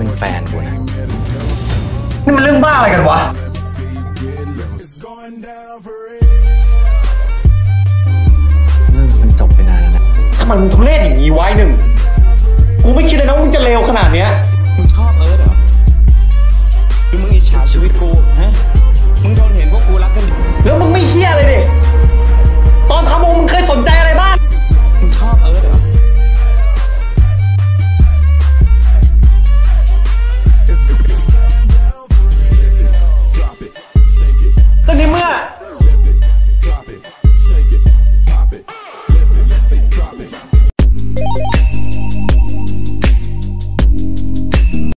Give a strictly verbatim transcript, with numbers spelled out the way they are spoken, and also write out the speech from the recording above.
เป็นแฟนกูนะนี่มันเรื่องบ้าอะไรกันวะเรื่องมันจบไปนานแล้วนะถ้ามันทุเรศอย่างนี้ไว้หนึ่งกูไม่คิดเลยนะว่ามึงจะเลวขนาดเนี้ยมึงชอบเอิร์ธเหรอหรือมึงอิจฉาชีวิตกูฮะมึงโดนเห็นพวกกูรักกันแล้วมึงไม่เฮี้ยเลยดิ